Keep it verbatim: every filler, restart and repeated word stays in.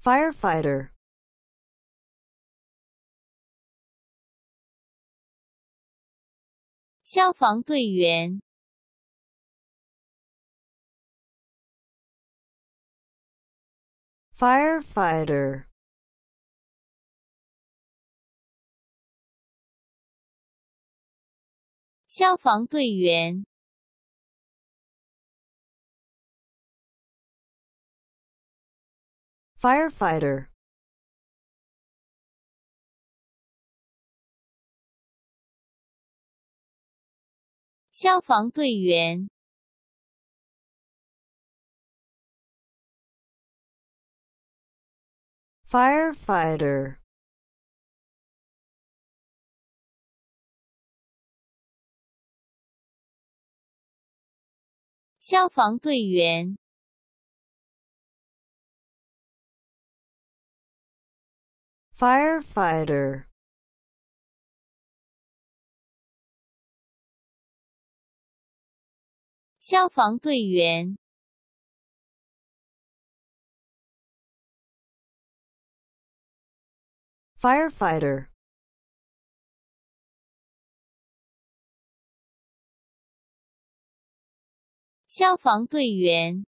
firefighter, 消防队员 firefighter, 消防队员 firefighter, 消防队员 firefighter, 消防队员 firefighter, 消防队员 firefighter, 消防队员